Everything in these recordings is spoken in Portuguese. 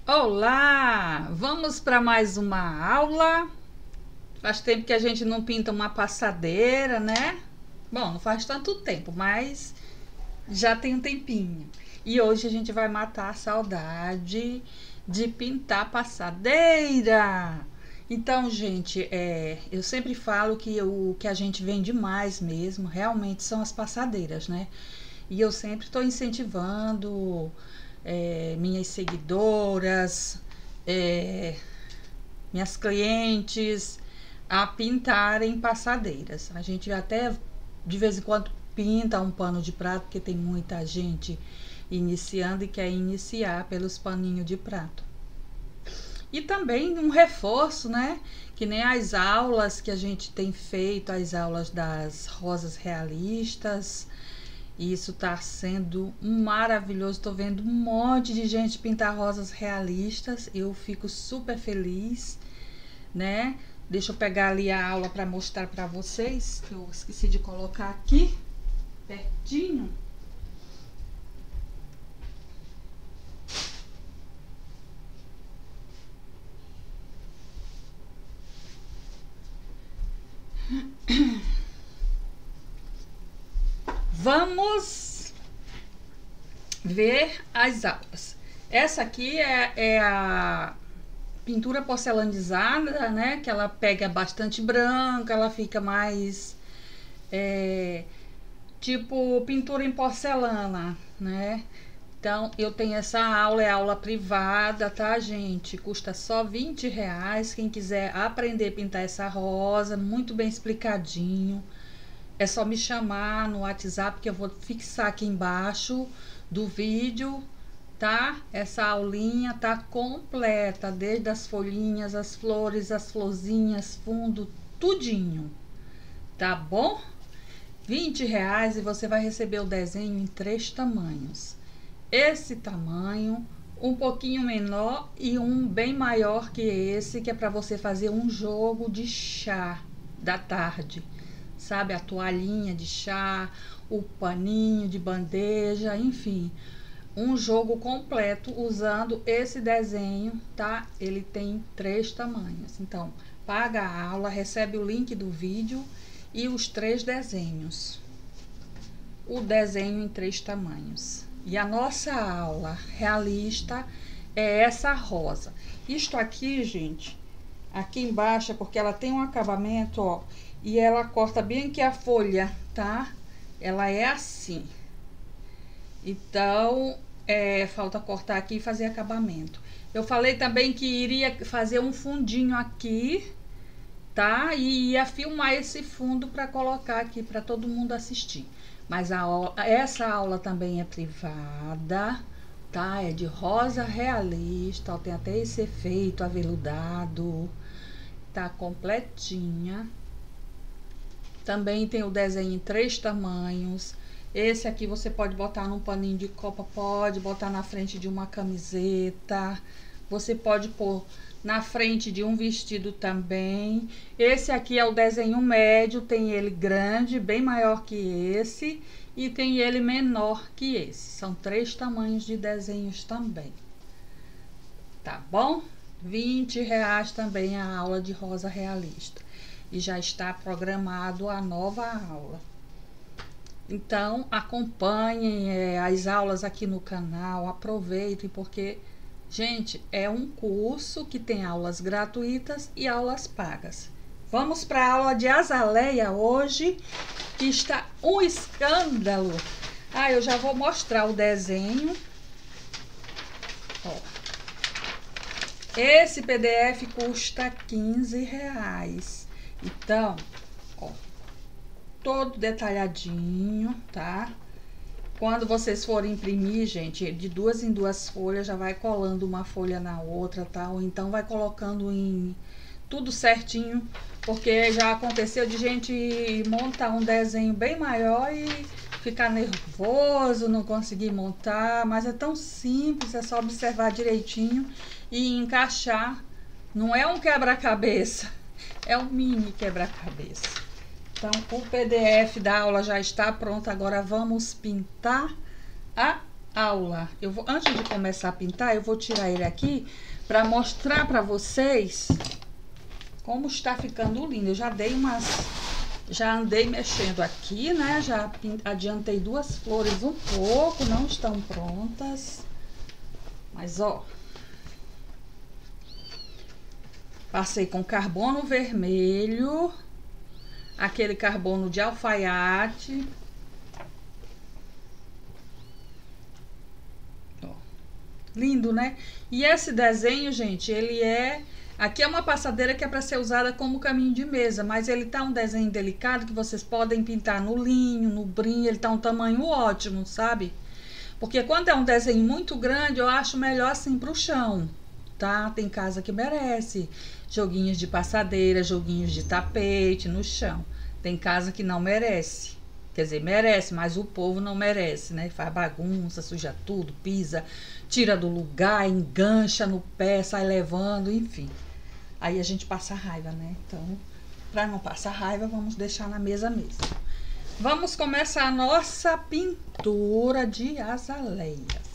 Olá! Vamos para mais uma aula. Faz tempo que a gente não pinta uma passadeira, né? Bom, não faz tanto tempo, mas já tem um tempinho. E hoje a gente vai matar a saudade de pintar passadeira. Então, gente, eu sempre falo que o que a gente vende mais mesmo, realmente, são as passadeiras, né? E eu sempre estou incentivando minhas seguidoras, é, minhas clientes a pintarem passadeiras. A gente até de vez em quando pinta um pano de prato, porque tem muita gente iniciando e quer iniciar pelos paninhos de prato. E também um reforço, né? Que nem as aulas que a gente tem feito, as aulas das rosas realistas. E isso tá sendo maravilhoso. Tô vendo um monte de gente pintar rosas realistas. Eu fico super feliz, né? Deixa eu pegar ali a aula para mostrar para vocês, que eu esqueci de colocar aqui pertinho. Vamos ver as aulas. Essa aqui é a pintura porcelanizada, né? Que ela pega bastante branca, ela fica mais tipo pintura em porcelana, né? Então, eu tenho essa aula, é aula privada, tá, gente? Custa só R$ 20. Quem quiser aprender a pintar essa rosa, muito bem explicadinho, é só me chamar no WhatsApp que eu vou fixar aqui embaixo do vídeo, tá? Essa aulinha tá completa, desde as folhinhas, as flores, as florzinhas, fundo, tudinho, tá bom? R$ 20 e você vai receber o desenho em 3 tamanhos. Esse tamanho, um pouquinho menor e um bem maior que esse, que é para você fazer um jogo de chá da tarde, sabe? A toalhinha de chá, o paninho de bandeja, enfim, um jogo completo usando esse desenho, tá? Ele tem 3 tamanhos. Então, paga a aula, recebe o link do vídeo e os 3 desenhos. O desenho em 3 tamanhos. E a nossa aula realista é essa rosa. Isto aqui, gente, aqui embaixo é porque ela tem um acabamento, ó, e ela corta bem aqui a folha, tá? Ela é assim. Então, falta cortar aqui e fazer acabamento. Eu falei também que iria fazer um fundinho aqui, tá? E ia filmar esse fundo para colocar aqui para todo mundo assistir. Mas essa aula também é privada, tá? É de rosa realista, ó, tem até esse efeito aveludado, tá completinha. Também tem o desenho em 3 tamanhos. Esse aqui você pode botar num paninho de copa, pode botar na frente de uma camiseta, você pode pôr na frente de um vestido também. Esse aqui é o desenho médio, tem ele grande, bem maior que esse, e tem ele menor que esse. São 3 tamanhos de desenhos também. Tá bom? R$ 20 também a aula de rosa realista. E já está programado a nova aula. Então, acompanhem as aulas aqui no canal, aproveitem, porque, gente, é um curso que tem aulas gratuitas e aulas pagas. Vamos para a aula de azaleia hoje, que está um escândalo. Eu já vou mostrar o desenho. Ó. Esse PDF custa R$ 15. Então, ó, todo detalhadinho, tá? Quando vocês forem imprimir, gente, de 2 em 2 folhas, já vai colando uma folha na outra, tá? Ou então vai colocando em tudo certinho, porque já aconteceu de gente montar um desenho bem maior e ficar nervoso, não conseguir montar, mas é tão simples, é só observar direitinho e encaixar. Não é um quebra-cabeça, é um mini quebra-cabeça. Então, o PDF da aula já está pronto. Agora vamos pintar a aula. Eu vou, antes de começar a pintar, eu vou tirar ele aqui para mostrar para vocês como está ficando lindo. Eu já andei mexendo aqui, né? Já adiantei duas flores um pouco, não estão prontas. Mas, ó, passei com carbono vermelho, aquele carbono de alfaiate. Ó, lindo, né? E esse desenho, gente, ele é... Aqui é uma passadeira que é para ser usada como caminho de mesa, mas ele tá um desenho delicado que vocês podem pintar no linho, no brim, ele tá um tamanho ótimo, sabe? Porque quando é um desenho muito grande, eu acho melhor assim pro chão, tá? Tem casa que merece joguinhos de passadeira, joguinhos de tapete no chão. Tem casa que não merece. Quer dizer, merece, mas o povo não merece, né? Faz bagunça, suja tudo, pisa, tira do lugar, engancha no pé, sai levando, enfim. Aí a gente passa raiva, né? Então, para não passar raiva, vamos deixar na mesa mesmo. Vamos começar a nossa pintura de azaleias.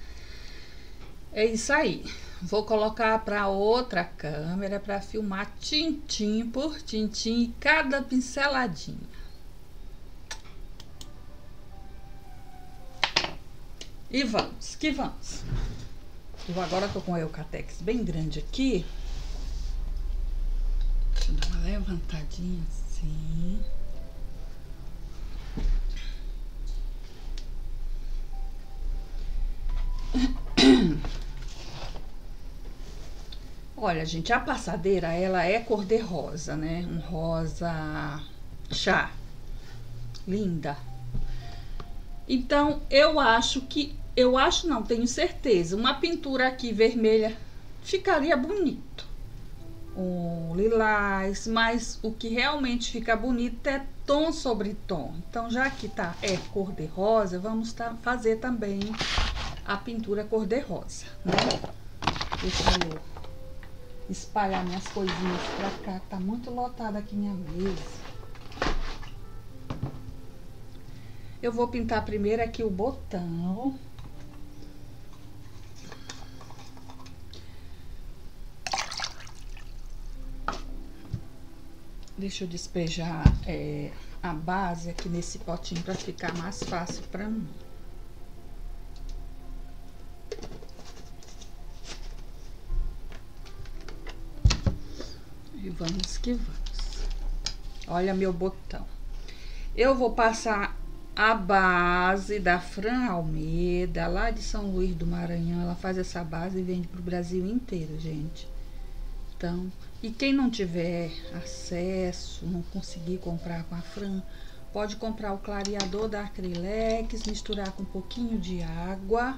É isso aí. Vou colocar para outra câmera para filmar tintim por tintim e cada pinceladinha. E vamos, que vamos. Eu agora tô com o Eucatex bem grande aqui. Deixa eu dar uma levantadinha assim. Olha, gente, a passadeira, ela é cor de rosa, né? Um rosa chá. Linda. Então, eu acho não, tenho certeza, uma pintura aqui vermelha ficaria bonito. Um lilás, mas o que realmente fica bonito é tom sobre tom. Então, já que tá cor de rosa, vamos fazer também a pintura cor de rosa, né? Deixa eu espalhar minhas coisinhas pra cá, tá muito lotada aqui minha mesa. Eu vou pintar primeiro aqui o botão. Deixa eu despejar a base aqui nesse potinho para ficar mais fácil para mim. E vamos que vamos. Olha meu botão. Eu vou passar a base da Fran Almeida, lá de São Luís do Maranhão. Ela faz essa base e vende pro Brasil inteiro, gente. Então, e quem não tiver acesso, não conseguir comprar com a Fran, pode comprar o clareador da Acrylex, misturar com um pouquinho de água,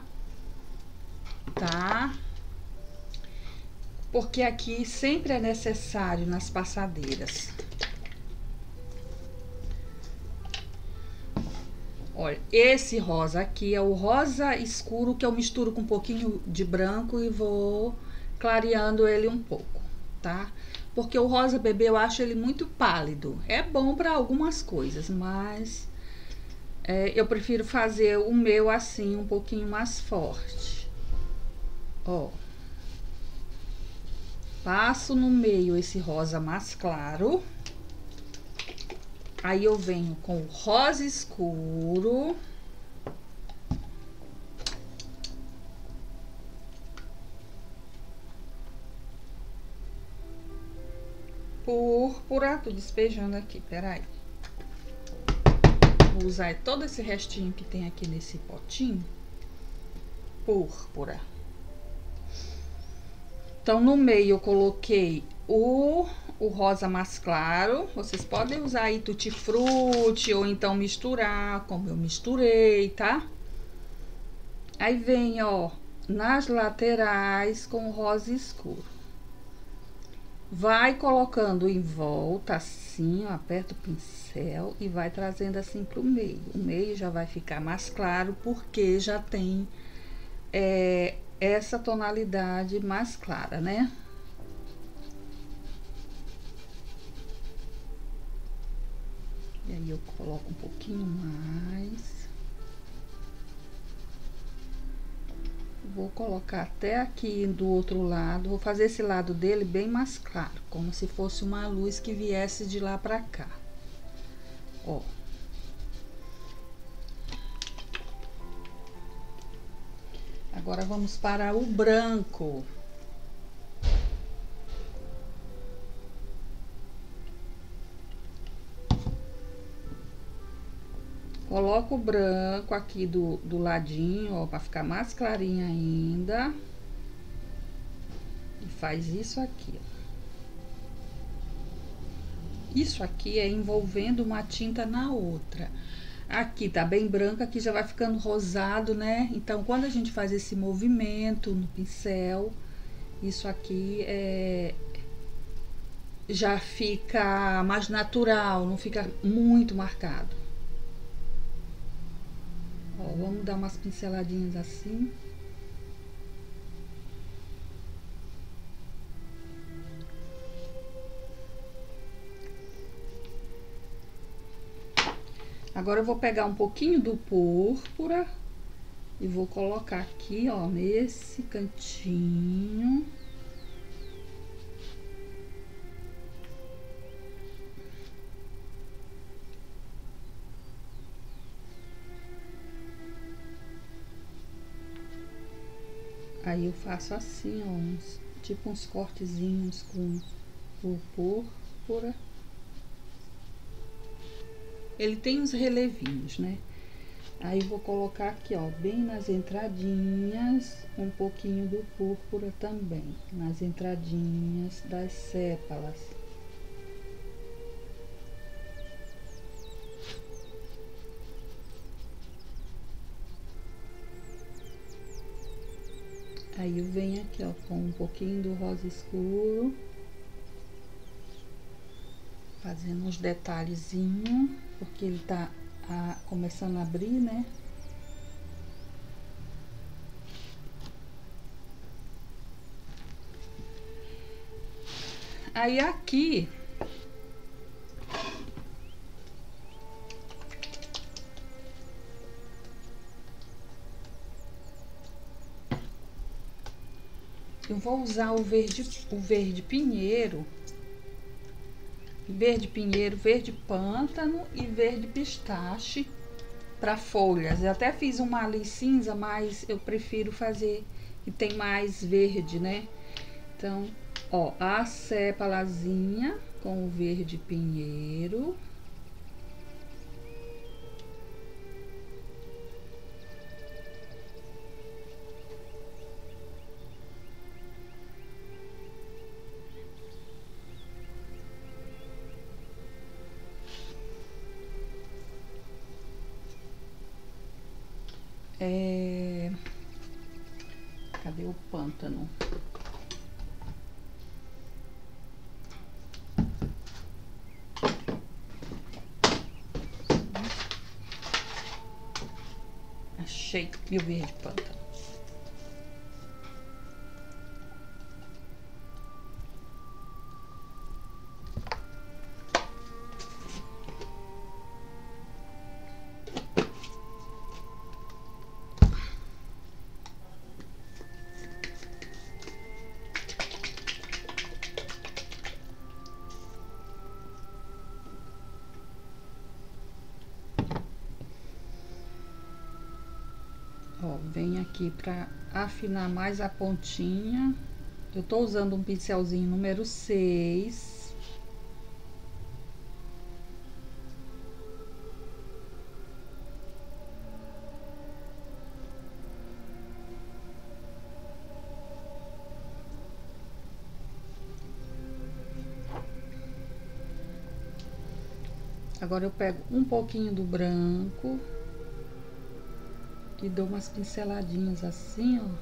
tá? Porque aqui sempre é necessário nas passadeiras. Olha, esse rosa aqui é o rosa escuro que eu misturo com um pouquinho de branco e vou clareando ele um pouco, tá? Porque o rosa bebê eu acho ele muito pálido. É bom para algumas coisas, mas eu prefiro fazer o meu assim, um pouquinho mais forte. Ó. Passo no meio esse rosa mais claro. Aí eu venho com o rosa escuro. Púrpura, tô despejando aqui, peraí. Vou usar todo esse restinho que tem aqui nesse potinho. Púrpura. Então, no meio eu coloquei o rosa mais claro. Vocês podem usar aí tutti-frutti ou então misturar, como eu misturei, tá? Aí vem, ó, nas laterais com o rosa escuro. Vai colocando em volta assim, ó, aperta o pincel e vai trazendo assim pro meio. O meio já vai ficar mais claro porque já tem essa tonalidade mais clara, né? E aí eu coloco um pouquinho mais. Vou colocar até aqui do outro lado, vou fazer esse lado dele bem mais claro, como se fosse uma luz que viesse de lá pra cá. Ó. Agora vamos para o branco. Coloco o branco aqui do ladinho, ó, pra ficar mais clarinho ainda. E faz isso aqui, ó. Isso aqui é envolvendo uma tinta na outra. Aqui tá bem branca, aqui já vai ficando rosado, né? Então, quando a gente faz esse movimento no pincel, isso aqui já fica mais natural, não fica muito marcado. Ó, vamos dar umas pinceladinhas assim. Agora eu vou pegar um pouquinho do púrpura e vou colocar aqui, ó, nesse cantinho. Aí eu faço assim, ó, tipo uns cortezinhos com o púrpura. Ele tem uns relevinhos, né? Aí eu vou colocar aqui, ó, bem nas entradinhas, um pouquinho do púrpura também, nas entradinhas das sépalas. Aí eu venho aqui, ó, com um pouquinho do rosa escuro, fazendo uns detalhezinhos, porque ele tá começando a abrir, né? Aí aqui eu vou usar o verde pinheiro, verde pântano e verde pistache para folhas. Eu até fiz uma ali cinza, mas eu prefiro fazer que tem mais verde, né? Então, ó, a sépalazinha com o verde pinheiro. Cadê o pântano? Achei o verde pântano. Ó, vem aqui pra afinar mais a pontinha. Eu tô usando um pincelzinho número 6. Agora eu pego um pouquinho do branco e dou umas pinceladinhas assim, ó.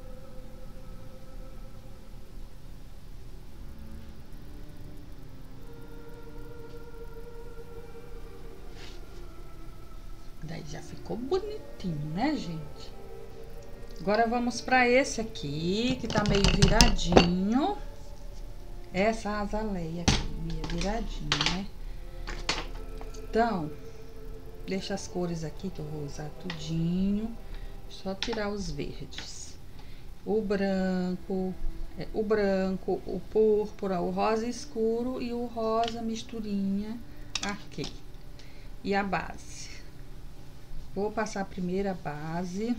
Daí já ficou bonitinho, né, gente? Agora vamos para esse aqui, que tá meio viradinho. Essa azaleia aqui, meio viradinha, né? Então, deixa as cores aqui que eu vou usar tudinho. Só tirar os verdes. o branco, o púrpura, o rosa escuro e o rosa misturinha aqui. E a base. Vou passar primeiro a base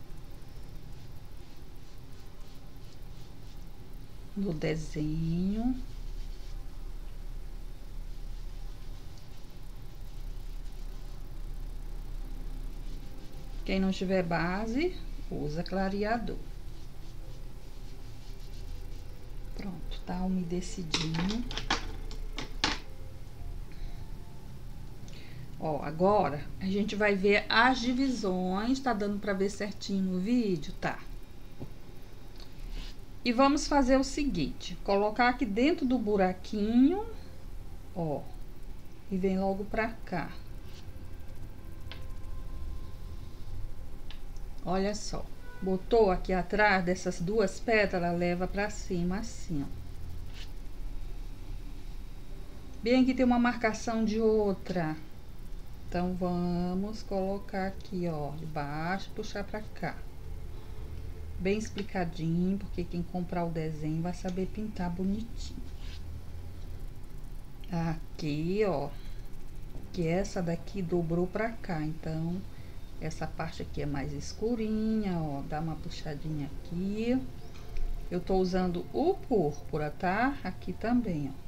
no desenho. Quem não tiver base, usa clareador. Pronto, tá umedecidinho. Ó, agora a gente vai ver as divisões, tá dando pra ver certinho no vídeo? Tá. E vamos fazer o seguinte, colocar aqui dentro do buraquinho, ó, e vem logo pra cá. Olha só, botou aqui atrás dessas duas pétalas, leva pra cima assim, ó. Bem aqui tem uma marcação de outra. Então, vamos colocar aqui, ó, de baixo, puxar pra cá. Bem explicadinho, porque quem comprar o desenho vai saber pintar bonitinho. Aqui, ó, que essa daqui dobrou pra cá, então, essa parte aqui é mais escurinha, ó, dá uma puxadinha aqui. Eu tô usando o púrpura, tá? Aqui também, ó.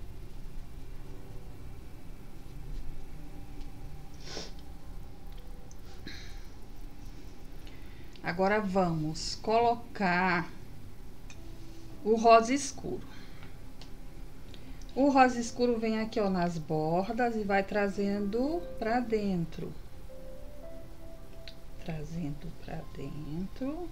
Agora, vamos colocar o rosa escuro. O rosa escuro vem aqui, ó, nas bordas e vai trazendo pra dentro. Trazendo pra dentro.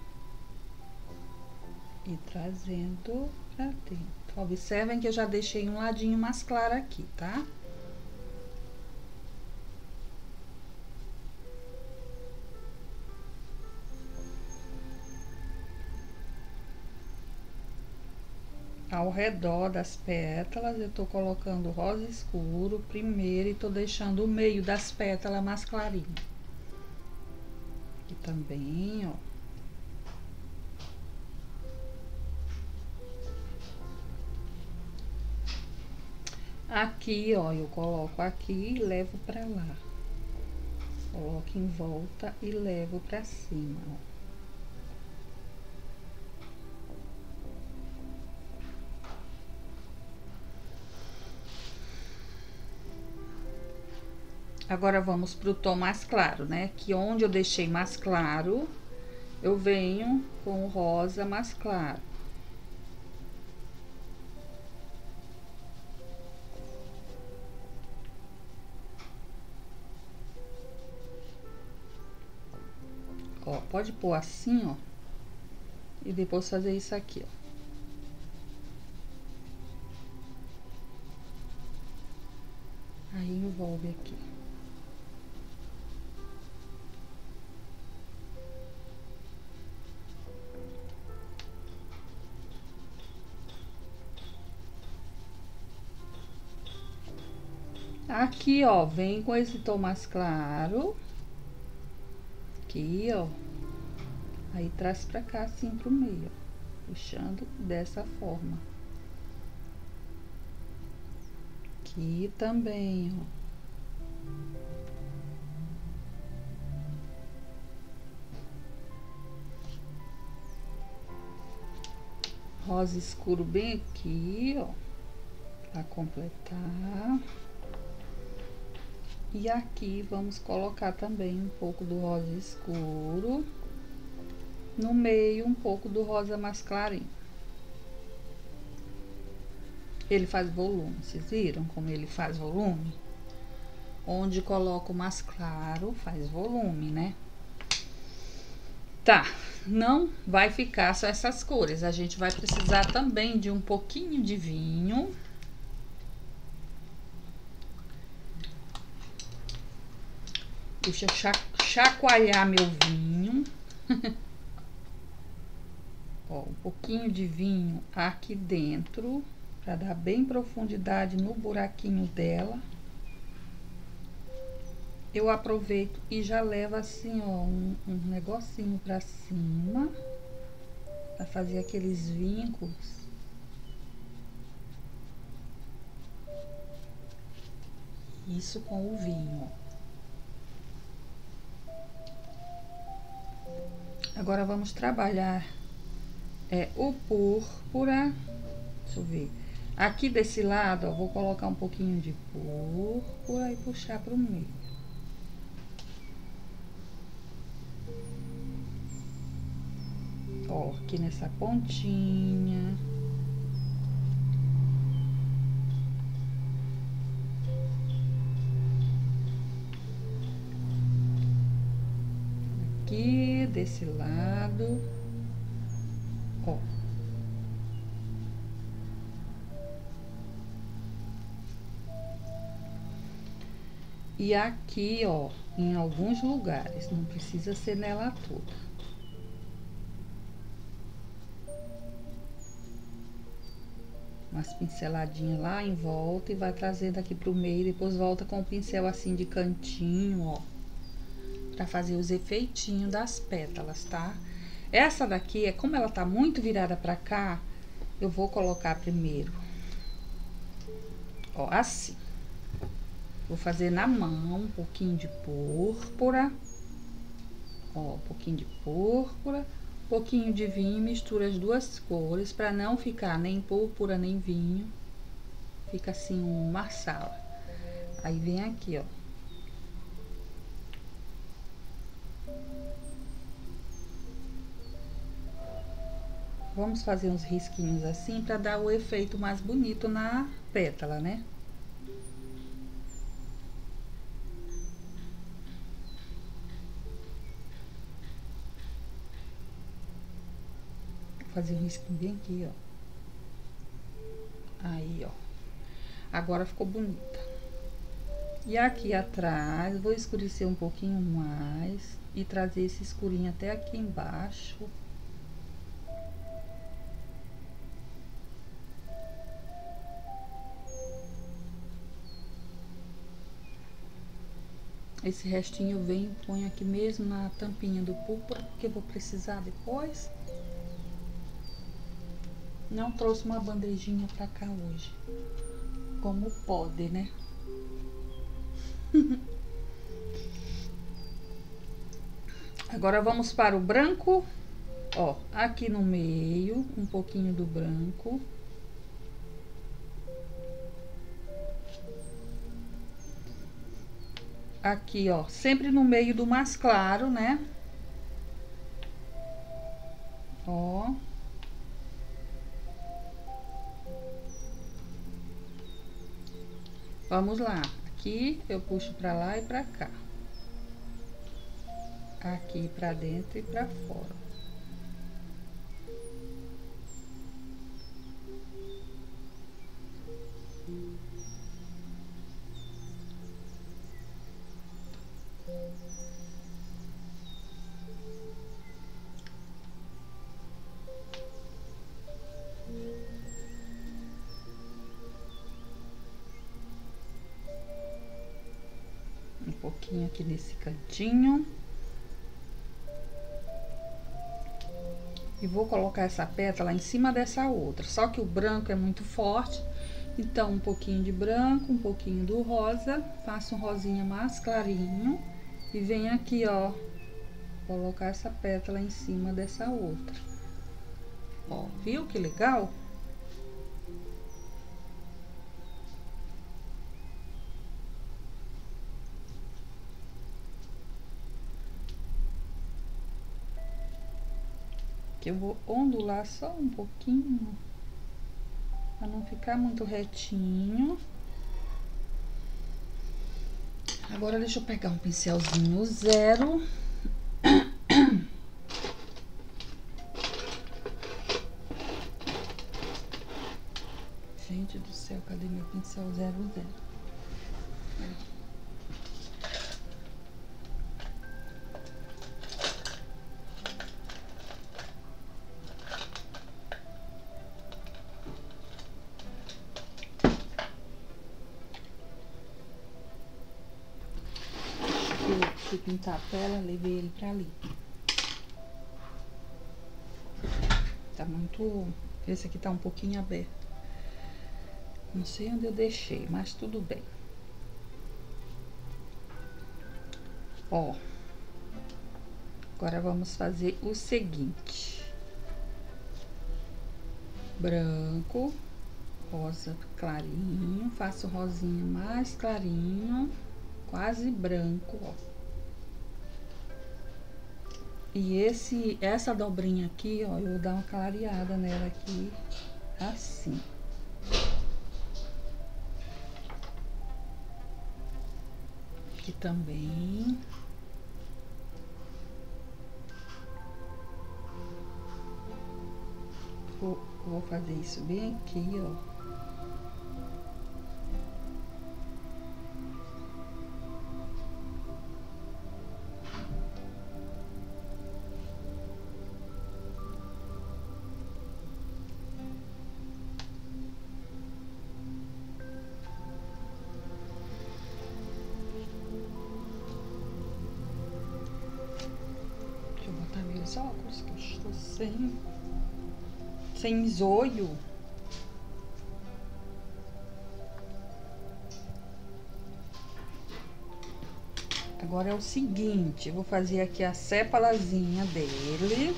E trazendo pra dentro. Observem que eu já deixei um ladinho mais claro aqui, tá? Ao redor das pétalas, eu tô colocando rosa escuro primeiro e tô deixando o meio das pétalas mais clarinho. Aqui também, ó. Aqui, ó, eu coloco aqui e levo pra lá. Coloco em volta e levo pra cima, ó. Agora, vamos pro tom mais claro, né? Que onde eu deixei mais claro, eu venho com o rosa mais claro. Ó, pode pôr assim, ó. E depois fazer isso aqui, ó. Aí, envolve aqui. Aqui, ó, vem com esse tom mais claro. Aqui, ó. Aí, traz pra cá, assim, pro meio, ó. Puxando dessa forma. Aqui também, ó. Rosa escuro bem aqui, ó. Pra completar. E aqui, vamos colocar também um pouco do rosa escuro. No meio, um pouco do rosa mais clarinho. Ele faz volume, vocês viram como ele faz volume? Onde coloco mais claro, faz volume, né? Tá, não vai ficar só essas cores. A gente vai precisar também de um pouquinho de vinho. Deixa eu chacoalhar meu vinho. Ó, um pouquinho de vinho aqui dentro, pra dar bem profundidade no buraquinho dela. Eu aproveito e já levo assim, ó, um negocinho pra cima. para fazer aqueles vincos. Isso com o vinho. Agora vamos trabalhar o púrpura. Deixa eu ver. Aqui desse lado, ó, vou colocar um pouquinho de púrpura e puxar para o meio. Ó, aqui nessa pontinha. Aqui desse lado, ó. E aqui, ó, em alguns lugares, não precisa ser nela toda. Umas pinceladinhas lá em volta e vai trazendo aqui pro meio, depois volta com o pincel assim de cantinho, ó. Pra fazer os efeitinhos das pétalas, tá? Essa daqui, como ela tá muito virada pra cá, eu vou colocar primeiro, ó, assim. Vou fazer na mão um pouquinho de púrpura, ó, um pouquinho de púrpura, um pouquinho de vinho, mistura as duas cores, pra não ficar nem púrpura nem vinho, fica assim uma sala. Aí vem aqui, ó. Vamos fazer uns risquinhos assim pra dar o efeito mais bonito na pétala, né? Vou fazer um risquinho bem aqui, ó. Aí, ó. Agora ficou bonita. E aqui atrás, vou escurecer um pouquinho mais e trazer esse escurinho até aqui embaixo. Esse restinho eu venho e ponho aqui mesmo na tampinha do púrpura, porque eu vou precisar depois. Não trouxe uma bandejinha pra cá hoje. Como pode, né? Agora vamos para o branco. Ó, aqui no meio, um pouquinho do branco. Aqui, ó, sempre no meio do mais claro, né? Ó. Vamos lá. Aqui eu puxo pra lá e pra cá. Aqui pra dentro e pra fora. Um pouquinho aqui nesse cantinho. E vou colocar essa pétala em cima dessa outra. Só que o branco é muito forte. Então, um pouquinho de branco, um pouquinho do rosa. Faço um rosinha mais clarinho. E venho aqui, ó, colocar essa pétala em cima dessa outra. Ó, viu que legal? Que eu vou ondular só um pouquinho, para não ficar muito retinho. Agora deixa eu pegar um pincelzinho zero. Gente do céu, cadê meu pincel 00? Eu fui pintar a tela, levei ele pra ali. tá muito... Esse aqui tá um pouquinho aberto. Não sei onde eu deixei, mas tudo bem. Ó. Agora vamos fazer o seguinte. Branco, rosa clarinho, faço rosinha mais clarinho, quase branco, ó. E essa dobrinha aqui, ó, eu vou dar uma clareada nela aqui, assim. Aqui também. Vou fazer isso bem aqui, ó. Deixa eu botar meus óculos, que eu estou sem zóio. Agora é o seguinte, eu vou fazer aqui a sépalazinha dele,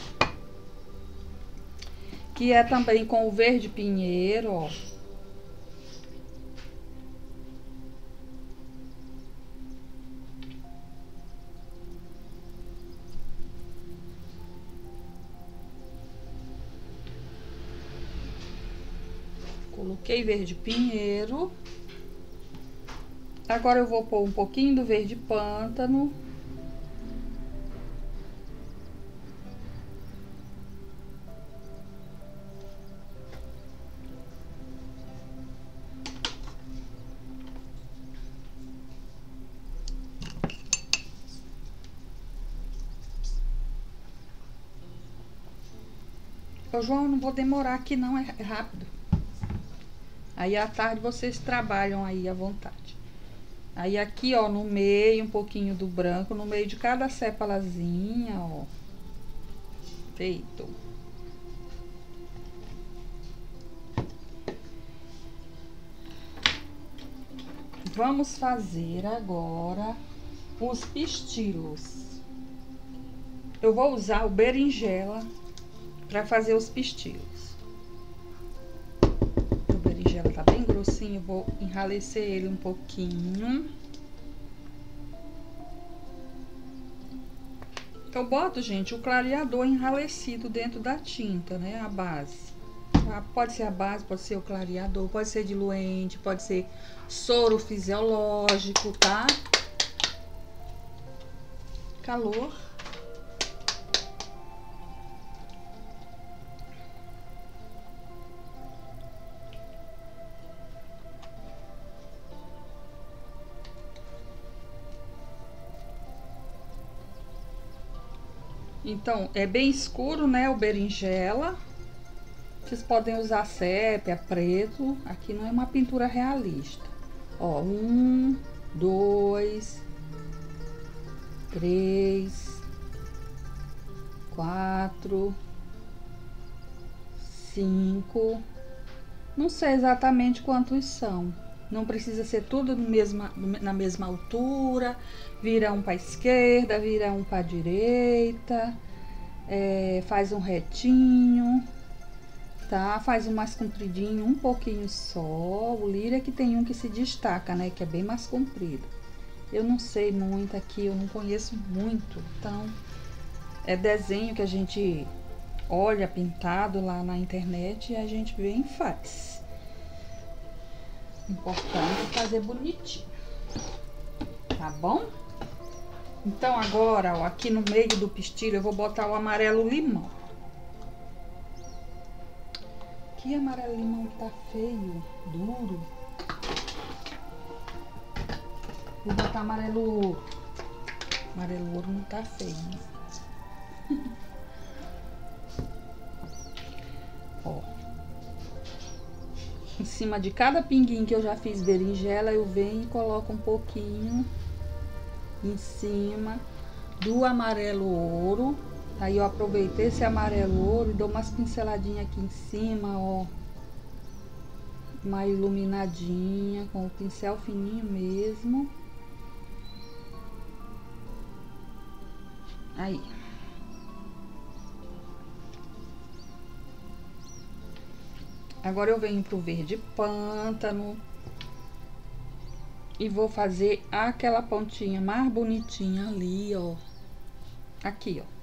que é também com o verde pinheiro, ó. Coloquei verde pinheiro. Agora eu vou pôr um pouquinho do verde pântano. Ô, João, eu não vou demorar aqui não, é rápido. Aí à tarde vocês trabalham aí à vontade. Aí aqui, ó, no meio, um pouquinho do branco, no meio de cada sépalazinha, ó. Feito. Vamos fazer agora os pistilos. Eu vou usar o berinjela para fazer os pistilos. Ela tá bem grossinho, vou enralecer ele um pouquinho. Eu boto, gente, o clareador enralecido dentro da tinta, né? A base. Pode ser a base, pode ser o clareador, pode ser diluente, pode ser soro fisiológico, tá? Calor. Então, é bem escuro, né, o berinjela. Vocês podem usar sépia, preto. Aqui não é uma pintura realista. Ó, 1, 2, 3, 4, 5. Não sei exatamente quantos são. Não precisa ser tudo na mesma altura. Vira um para a esquerda, vira um para a direita. Faz um retinho, tá? Faz um mais compridinho, um pouquinho só. O lírio é que tem um que se destaca, né? Que é bem mais comprido. Eu não sei muito aqui, eu não conheço muito. Então, é desenho que a gente olha pintado lá na internet e a gente vem e faz. Importante fazer bonitinho, tá bom? Então agora, ó, aqui no meio do pistilho eu vou botar o amarelo limão. Que amarelo limão tá feio, duro. Vou botar amarelo ouro. Amarelo ouro não tá feio, né? Ó. Em cima de cada pinguinho que eu já fiz berinjela, eu venho e coloco um pouquinho em cima do amarelo ouro, Aí eu aproveitei esse amarelo ouro e dou umas pinceladinhas aqui em cima, ó. Uma iluminadinha com o pincel fininho mesmo. Aí. Agora eu venho pro verde pântano. E vou fazer aquela pontinha mais bonitinha ali, ó. Aqui, ó.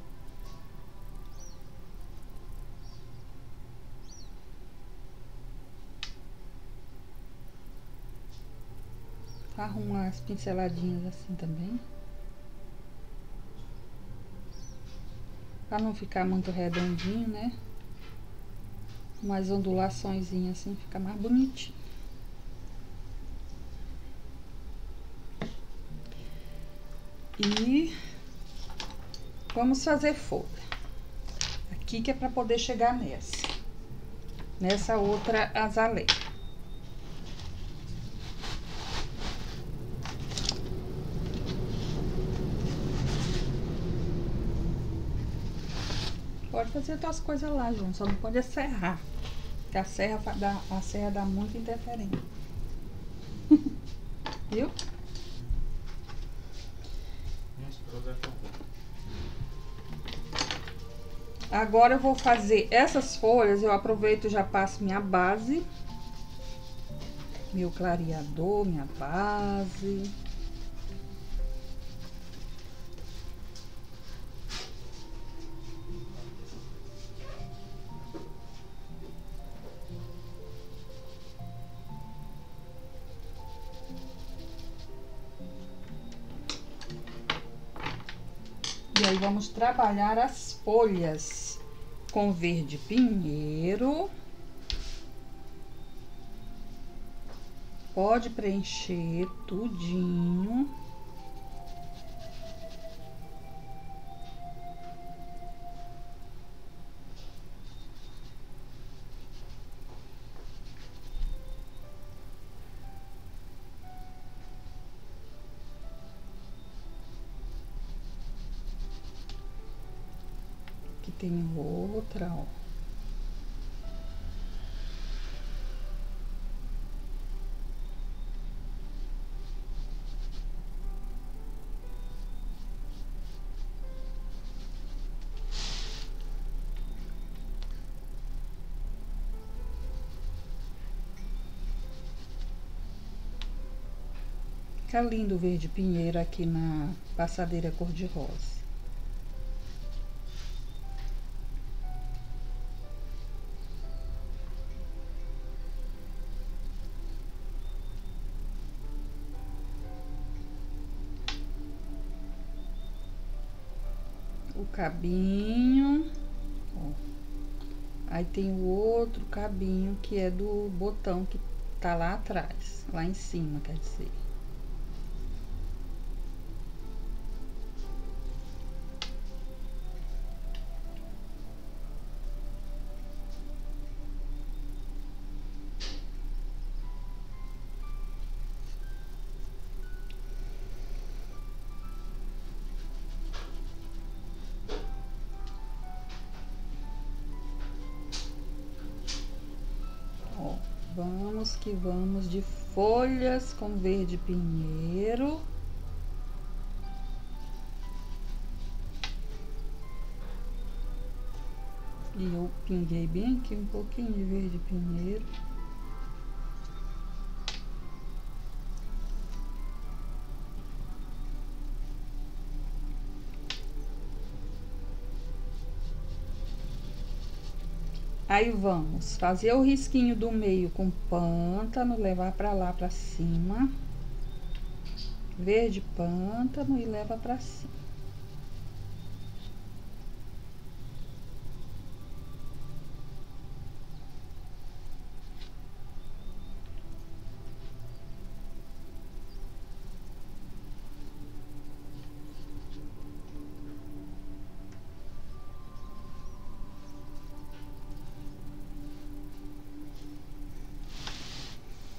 Arrumar as pinceladinhas assim também. Pra não ficar muito redondinho, né? Umas ondulaçõezinhas assim, fica mais bonitinho. E vamos fazer folha. Aqui que é pra poder chegar nessa outra azaleia. Pode fazer tuas coisas lá, João, só não pode serrar. Porque a serra dá muita interferência. Viu? Agora eu vou fazer essas folhas, eu aproveito e já passo minha base. Meu clareador, minha base. E aí vamos trabalhar as folhas com verde pinheiro. Pode preencher tudinho. Aqui tem outra, ó. Fica lindo o verde pinheiro aqui na passadeira cor-de-rosa. O cabinho, ó. Aí tem o outro cabinho que é do botão que tá lá atrás, lá em cima, quer dizer. Vamos que vamos de folhas com verde pinheiro. E eu pinguei bem aqui um pouquinho de verde pinheiro. Aí vamos fazer o risquinho do meio com pântano, levar pra lá pra cima. Verde pântano e leva pra cima.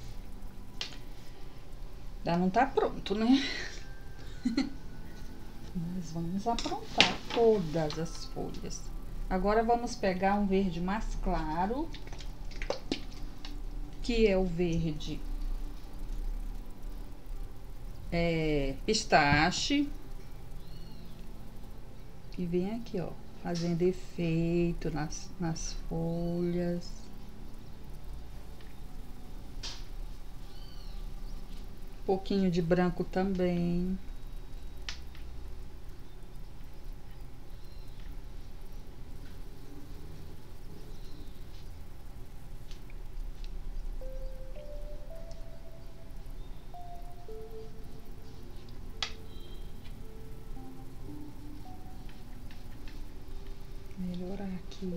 Já não tá pronto, né? Nós vamos aprontar todas as folhas. Agora vamos pegar um verde mais claro, que é o verde pistache. E vem aqui, ó, fazendo efeito nas folhas. Um pouquinho de branco também. Melhorar aqui.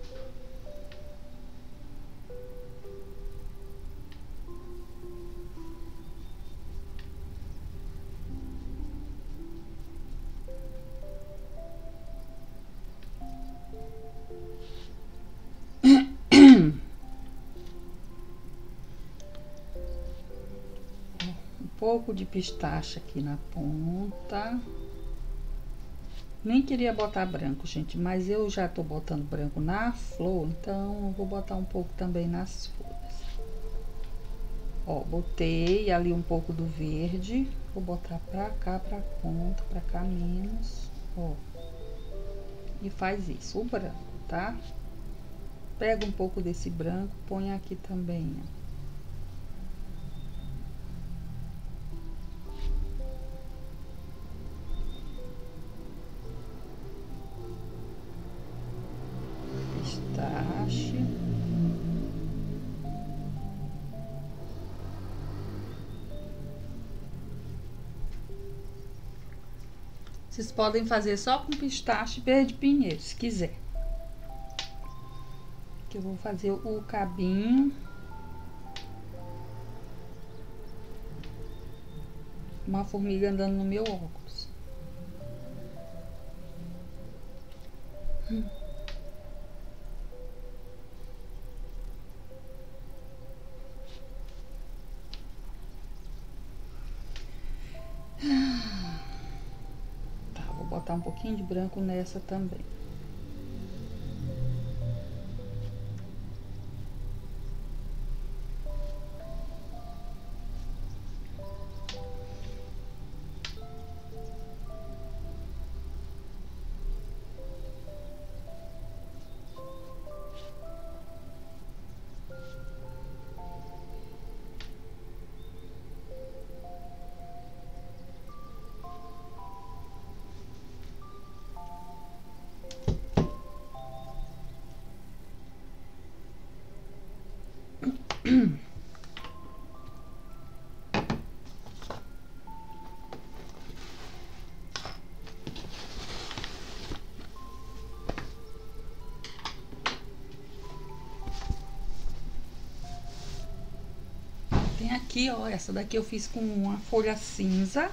Um pouco de pistache aqui na ponta. Nem queria botar branco, gente, mas eu já tô botando branco na flor, então eu vou botar um pouco também nas folhas. Ó, botei ali um pouco do verde, vou botar pra cá, pra ponta, pra cá menos, ó. E faz isso, o branco, tá? Pega um pouco desse branco, põe aqui também, ó. Pistache. Vocês podem fazer só com pistache verde pinheiro, se quiser. Que eu vou fazer o cabinho. Uma formiga andando no meu óculos. Tá, vou botar um pouquinho de branco nessa também. Tem aqui, ó, essa daqui eu fiz com uma folha cinza.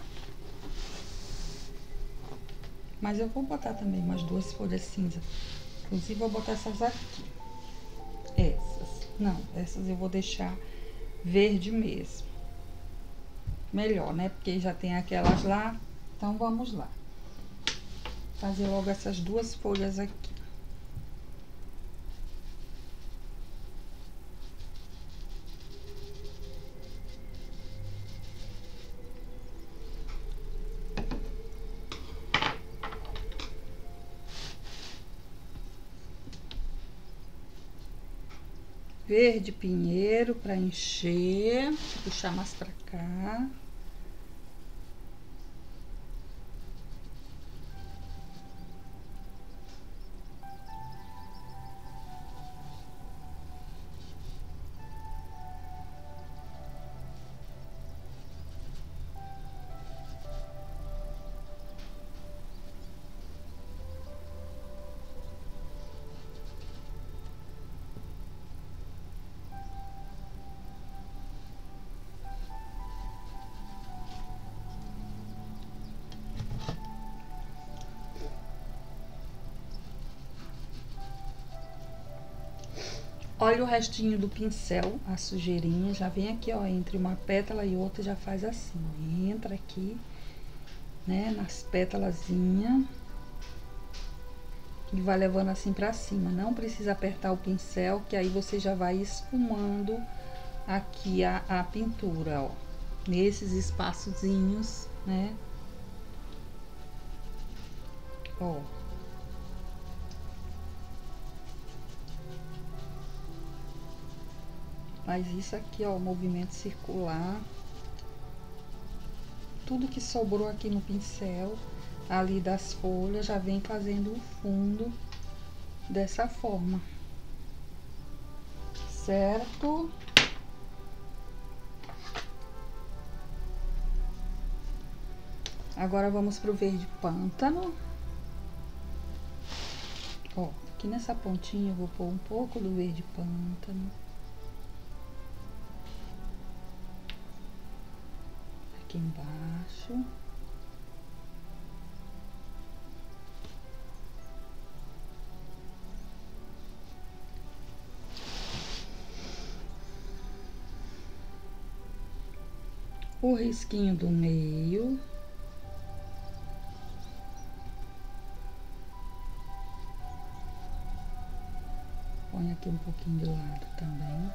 Mas eu vou botar também umas duas folhas cinza. Inclusive, vou botar essas aqui. Essas. Não, essas eu vou deixar verde mesmo. Melhor, né? Porque já tem aquelas lá. Então, vamos lá. Fazer logo essas duas folhas aqui. Verde pinheiro para encher, puxar mais para cá. Olha o restinho do pincel, a sujeirinha, já vem aqui, ó, entre uma pétala e outra, já faz assim, ó, entra aqui né, nas pétalazinhas. E vai levando assim pra cima. Não precisa apertar o pincel, que aí você já vai esfumando aqui a pintura, ó. Nesses espaçozinhos, né? Ó. Faz isso aqui, ó, movimento circular. Tudo que sobrou aqui no pincel, ali das folhas, já vem fazendo o fundo dessa forma. Certo? Agora vamos pro verde pântano. Ó, aqui nessa pontinha eu vou pôr um pouco do verde pântano. Aqui embaixo. O risquinho do meio. Põe aqui um pouquinho de lado também.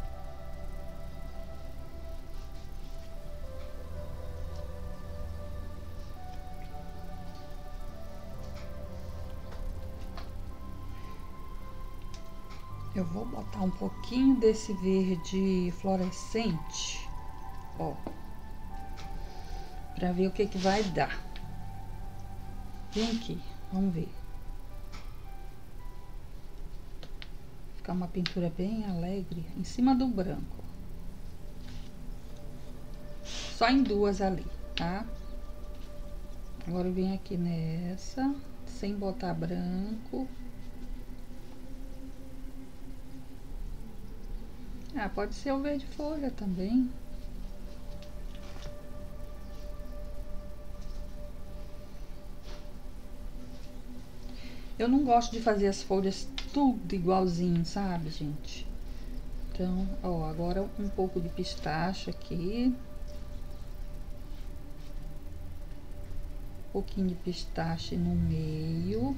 Eu vou botar um pouquinho desse verde fluorescente, ó, pra ver o que que vai dar. Vem aqui, vamos ver. Ficar uma pintura bem alegre em cima do branco. Só em duas ali, tá? Agora eu venho aqui nessa, sem botar branco. Ah, pode ser o verde folha também. Eu não gosto de fazer as folhas tudo igualzinho, sabe, gente? Então, ó, agora um pouco de pistache aqui. Um pouquinho de pistache no meio.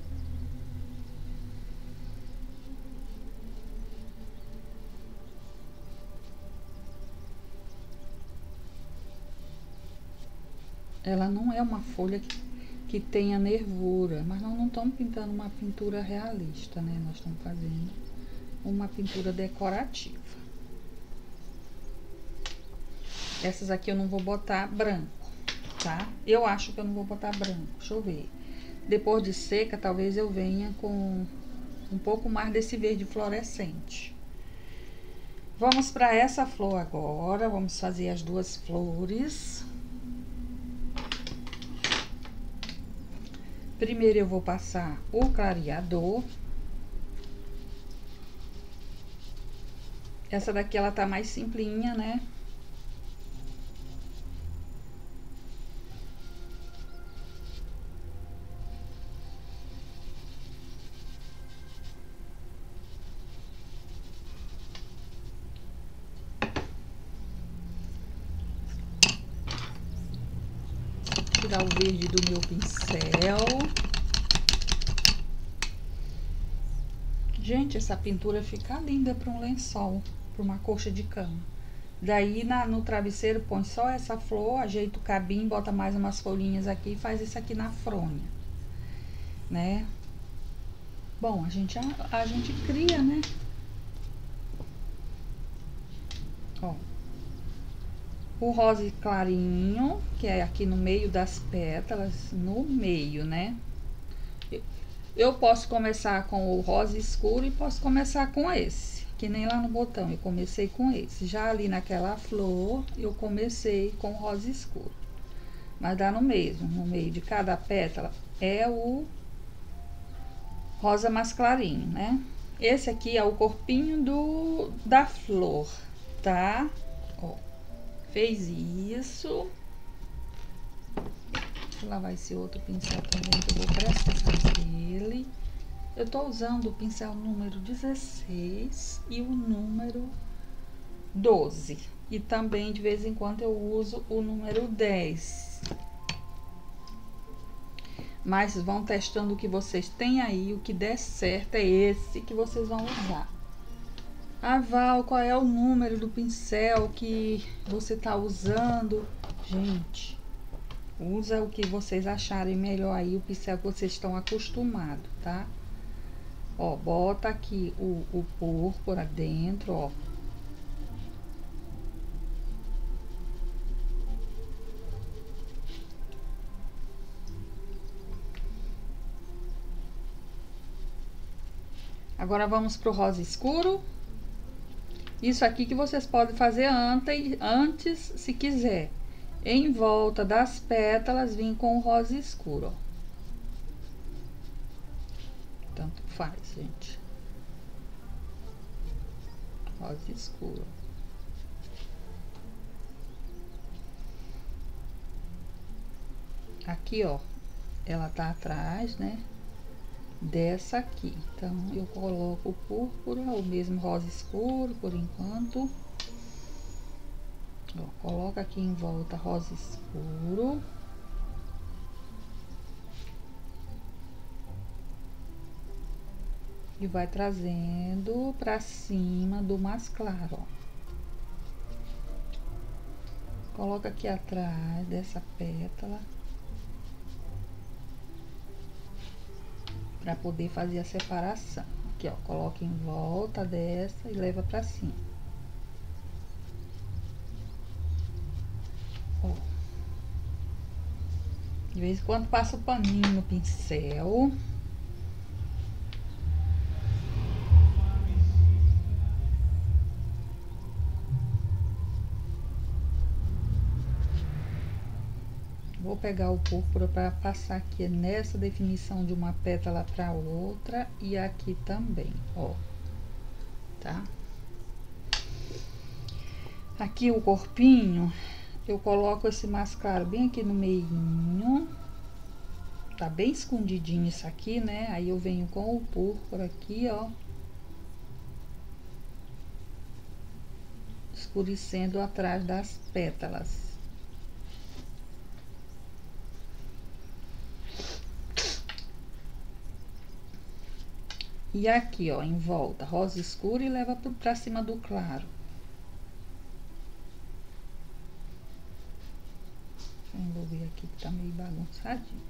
Ela não é uma folha que tenha nervura, mas nós não estamos pintando uma pintura realista, né? Nós estamos fazendo uma pintura decorativa. Essas aqui eu não vou botar branco, tá? Eu acho que eu não vou botar branco, deixa eu ver. Depois de seca, talvez eu venha com um pouco mais desse verde fluorescente. Vamos para essa flor agora, vamos fazer as duas flores. Primeiro eu vou passar o clareador. Essa daqui ela tá mais simplinha, né? Tirar o verde do meu pincel. Gente, essa pintura fica linda para um lençol, para uma coxa de cama. Daí no travesseiro põe só essa flor, ajeita o cabinho, bota mais umas folhinhas aqui e faz isso aqui na fronha, né? Bom, a gente cria, né? Ó. O rosa clarinho, que é aqui no meio das pétalas, no meio, né? Eu posso começar com o rosa escuro e posso começar com esse, que nem lá no botão, eu comecei com esse. Já ali naquela flor, eu comecei com o rosa escuro. Mas dá no mesmo, no meio de cada pétala é o rosa mais clarinho, né? Esse aqui é o corpinho da flor, tá? Ó, fez isso. Vou lavar esse outro pincel também, que eu vou prestar ele. Eu tô usando o pincel número 16 e o número 12. E também, de vez em quando, eu uso o número 10. mas vão testando o que vocês têm aí, o que der certo é esse que vocês vão usar. Ah, Val, qual é o número do pincel que você tá usando? Gente, usa o que vocês acharem melhor aí, o pincel que vocês estão acostumados, tá? Ó, bota aqui o púrpura dentro, ó. Agora vamos pro rosa escuro. Isso aqui que vocês podem fazer antes, se quiser. Em volta das pétalas, vim com o rosa escuro, ó. Tanto faz, gente. Rosa escuro. Aqui, ó, ela tá atrás, né, dessa aqui. Então, eu coloco o púrpura, o mesmo rosa escuro, por enquanto. Ó, coloca aqui em volta rosa escuro. E vai trazendo pra cima do mais claro, ó. Coloca aqui atrás dessa pétala. Pra poder fazer a separação. Aqui, ó, coloca em volta dessa e leva pra cima. Ó. De vez em quando passa o paninho no pincel. Vou pegar o púrpura para passar aqui nessa definição de uma pétala para outra e aqui também, ó, tá? Aqui o corpinho, eu coloco esse mascaro bem aqui no meinho, tá bem escondidinho isso aqui, né? Aí eu venho com o púrpura aqui, ó, escurecendo atrás das pétalas. E aqui, ó, em volta, rosa escura e leva pra cima do claro. Deixa eu envolver aqui que tá meio bagunçadinho.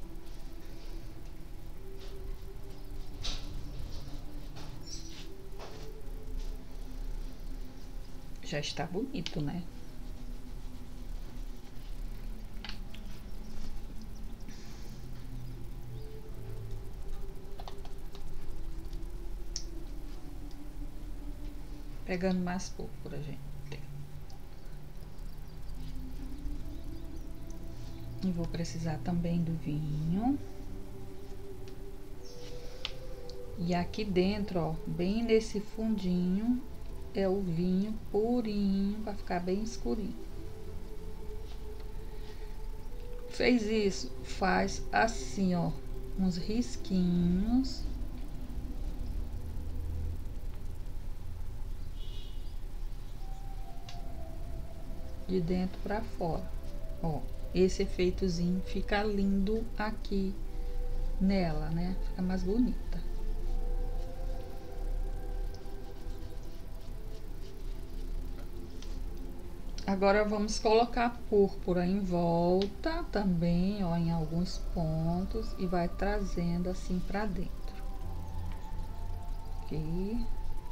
Já está bonito, né? Pegando mais púrpura, gente. E vou precisar também do vinho. E aqui dentro, ó, bem nesse fundinho, é o vinho purinho, pra ficar bem escurinho. Fez isso, faz assim, ó, uns risquinhos. De dentro pra fora, ó, esse efeitozinho fica lindo aqui nela, né? Fica mais bonita. Agora vamos colocar púrpura em volta também, ó, em alguns pontos e vai trazendo assim pra dentro. Aqui.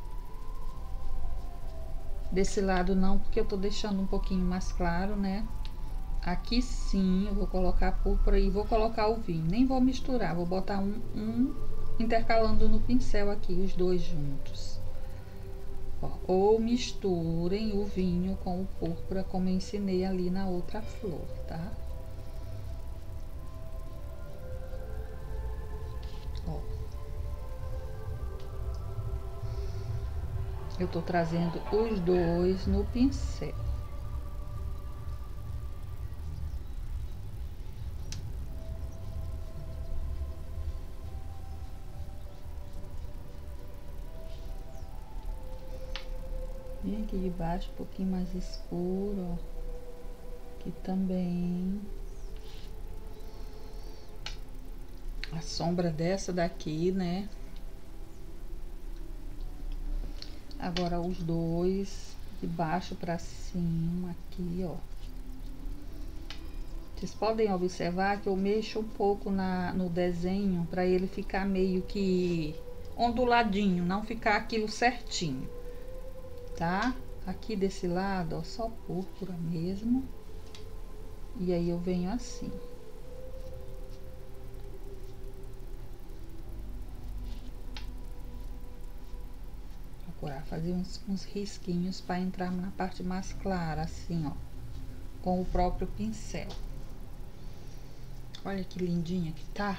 Desse lado não, porque eu tô deixando um pouquinho mais claro, né? Aqui sim, eu vou colocar púrpura e vou colocar o vinho. Nem vou misturar, vou botar um intercalando no pincel aqui, os dois juntos. Ó, ou misturem o vinho com o púrpura, como eu ensinei ali na outra flor, tá? Ó. Eu tô trazendo os dois no pincel. Vem aqui de baixo, um pouquinho mais escuro, ó. Aqui também. a sombra dessa daqui, né? Agora os dois de baixo para cima aqui, ó. Vocês podem observar que eu mexo um pouco no desenho para ele ficar meio que onduladinho, não ficar aquilo certinho, tá? Aqui desse lado, ó, só púrpura mesmo. E aí eu venho assim. Procurar fazer uns risquinhos para entrar na parte mais clara, assim, ó, com o próprio pincel. Olha que lindinha que tá.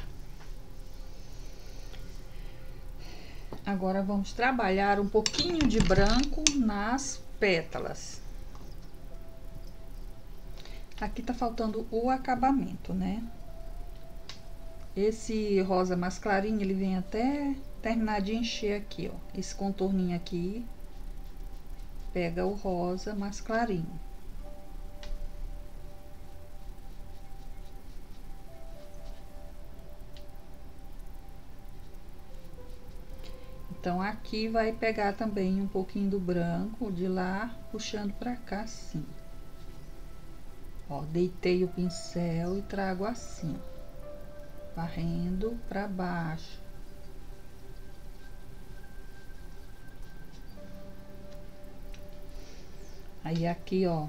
Agora vamos trabalhar um pouquinho de branco nas pétalas. Aqui tá faltando o acabamento, né? Esse rosa mais clarinho, ele vem até terminar de encher aqui, ó. Esse contorninho aqui pega o rosa mais clarinho. Então, aqui vai pegar também um pouquinho do branco de lá, puxando pra cá, assim. Ó, deitei o pincel e trago assim, varrendo pra baixo. Aí, aqui, ó.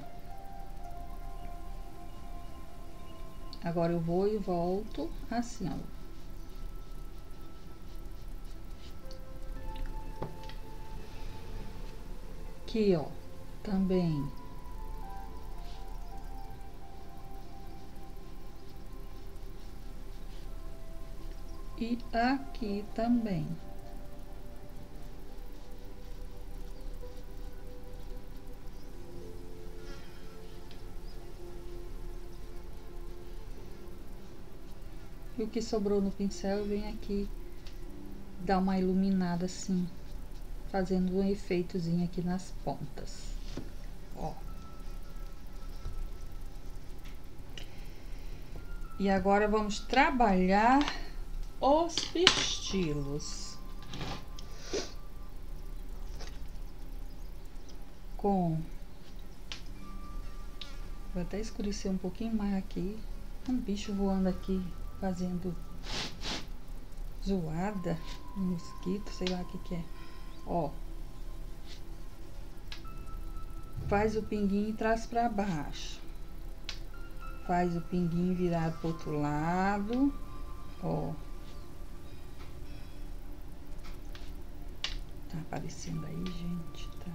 Agora, eu vou e volto assim, ó. Aqui, ó, também. E aqui também. E o que sobrou no pincel, eu venho aqui dar uma iluminada assim, fazendo um efeitozinho aqui nas pontas, ó. E agora vamos trabalhar os pistilos com... Vou até escurecer um pouquinho mais aqui. Um bicho voando aqui, fazendo zoada, um mosquito, sei lá o que que é. Ó. Faz o pinguinho e traz pra baixo. Faz o pinguinho virado pro outro lado, ó. Tá aparecendo aí, gente, tá?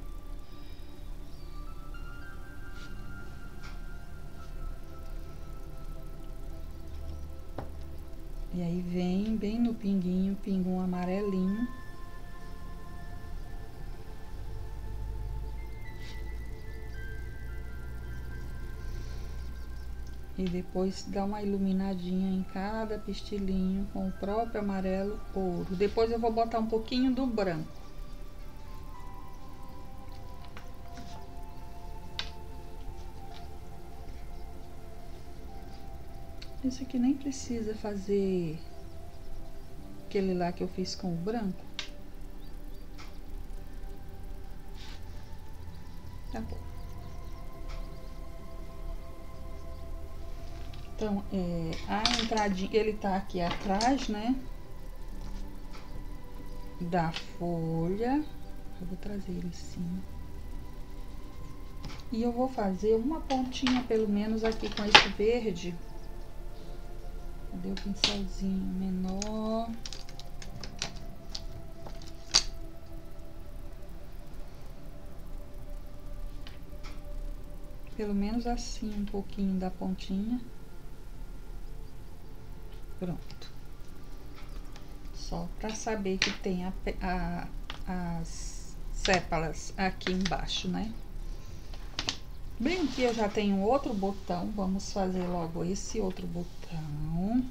E aí vem bem no pinguinho, pinga um amarelinho. E depois dá uma iluminadinha em cada pistilinho com o próprio amarelo ouro. Depois eu vou botar um pouquinho do branco. Esse aqui nem precisa fazer aquele lá que eu fiz com o branco. Tá bom. Então, a entradinha, ele tá aqui atrás, né? Da folha. Eu vou trazer ele assim. E eu vou fazer uma pontinha, pelo menos, aqui com esse verde. Cadê o pincelzinho menor? Pelo menos assim, um pouquinho da pontinha. Pronto. Só para saber que tem as sépalas aqui embaixo, né? Bem que eu já tenho outro botão, vamos fazer logo esse outro botão.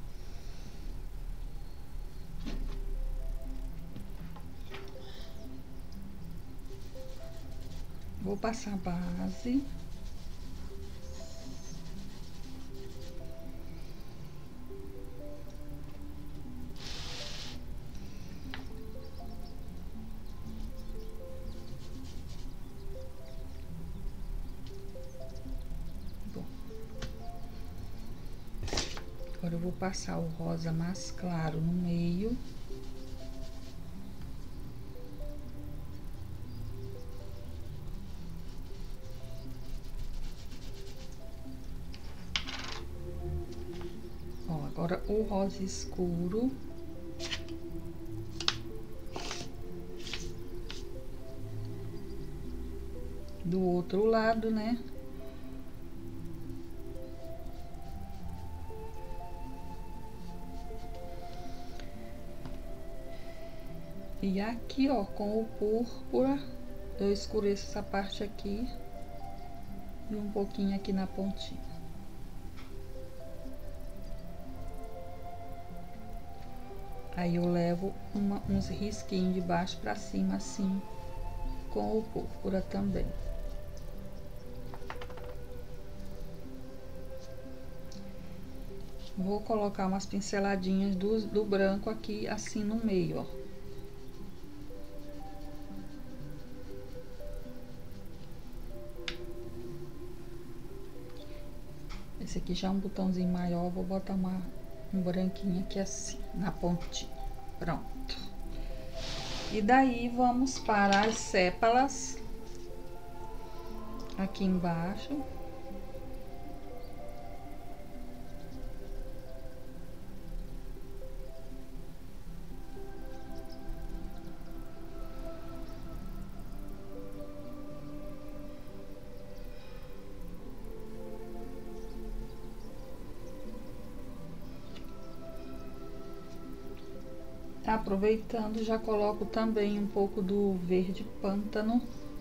Vou passar a base. Agora eu vou passar o rosa mais claro no meio. Ó, agora o rosa escuro. Do outro lado, né? E aqui, ó, com o púrpura, eu escureço essa parte aqui e um pouquinho aqui na pontinha. Aí eu levo uns risquinhos de baixo pra cima, assim, com o púrpura também. Vou colocar umas pinceladinhas do branco aqui, assim, no meio, ó. Esse aqui já é um botãozinho maior, vou botar um branquinho aqui assim, na pontinha. Pronto. E daí, vamos para as sépalas. Aqui embaixo. Aproveitando, já coloco também um pouco do verde pântano.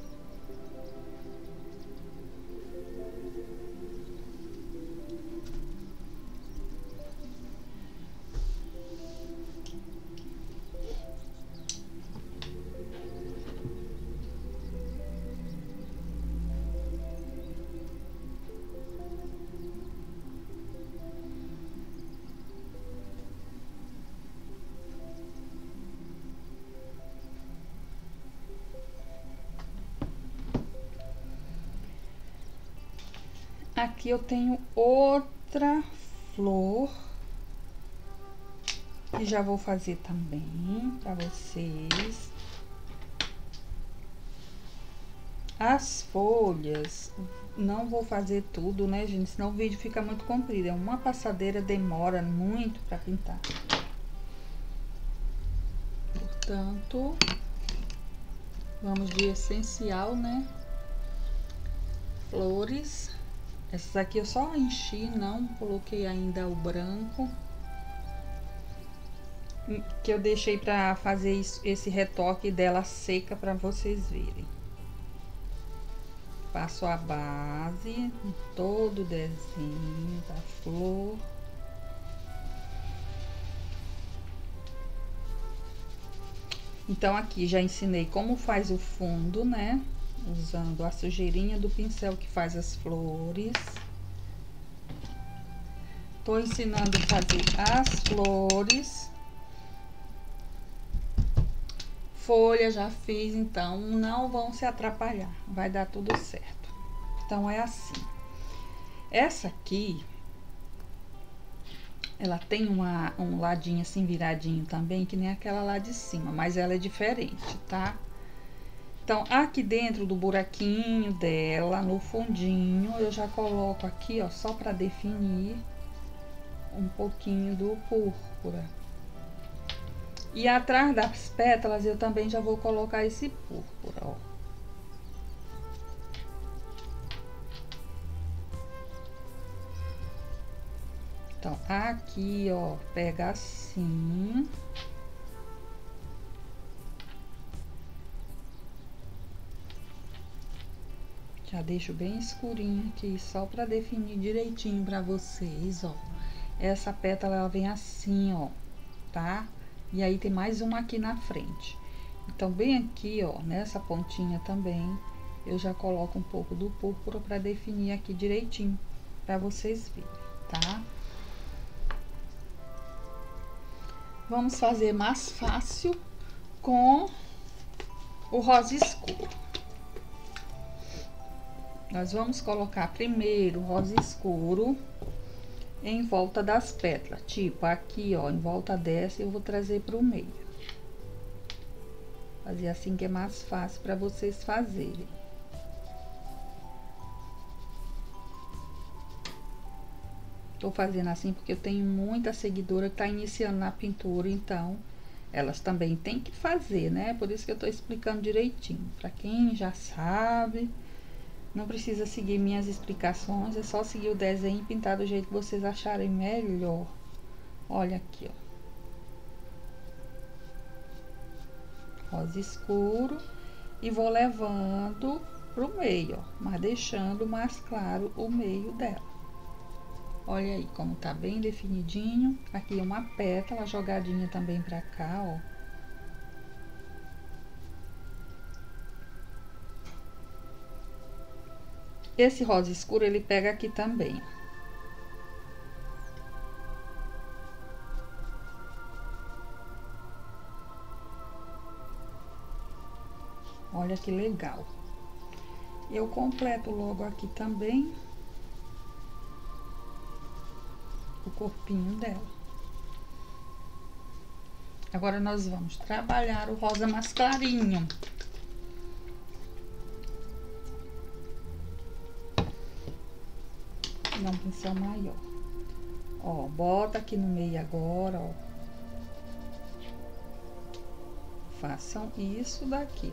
Aqui eu tenho outra flor que já vou fazer também para vocês. As folhas, não vou fazer tudo, né, gente? Senão o vídeo fica muito comprido. É uma passadeira, demora muito para pintar. Portanto, vamos de essencial, né? Flores. Essas aqui eu só enchi, não coloquei ainda o branco. Que eu deixei pra fazer esse retoque dela seca pra vocês verem. Passo a base em todo o desenho da flor. Então aqui já ensinei como faz o fundo, né? Usando a sujeirinha do pincel que faz as flores. Tô ensinando a fazer as flores. Folha já fiz, então não vão se atrapalhar. Vai dar tudo certo. Então é assim. Essa aqui, ela tem um ladinho assim viradinho também, que nem aquela lá de cima, mas ela é diferente, tá? Então, aqui dentro do buraquinho dela, no fundinho, eu já coloco aqui, ó, só pra definir um pouquinho do púrpura. E atrás das pétalas eu também já vou colocar esse púrpura, ó. Então, aqui, ó, pega assim. Já deixo bem escurinho aqui, só pra definir direitinho pra vocês, ó. Essa pétala, ela vem assim, ó, tá? E aí tem mais uma aqui na frente. Então, bem aqui, ó, nessa pontinha também, eu já coloco um pouco do púrpura pra definir aqui direitinho, pra vocês verem, tá? Vamos fazer mais fácil com o rosa escuro. Nós vamos colocar primeiro o rosa escuro em volta das pétalas, tipo aqui, ó, em volta dessa eu vou trazer para o meio. Fazer assim que é mais fácil para vocês fazerem. Tô fazendo assim porque eu tenho muita seguidora que tá iniciando na pintura, então elas também têm que fazer, né? Por isso que eu tô explicando direitinho. Para quem já sabe, não precisa seguir minhas explicações, é só seguir o desenho e pintar do jeito que vocês acharem melhor. Olha aqui, ó. Rosa escuro. E vou levando pro meio, ó. Mas deixando mais claro o meio dela. Olha aí como tá bem definidinho. Aqui uma pétala jogadinha também pra cá, ó. Esse rosa escuro, ele pega aqui também. Olha que legal. Eu completo logo aqui também o corpinho dela. Agora nós vamos trabalhar o rosa mais clarinho. Dá um pincel maior. Ó, bota aqui no meio agora, ó. Façam isso daqui.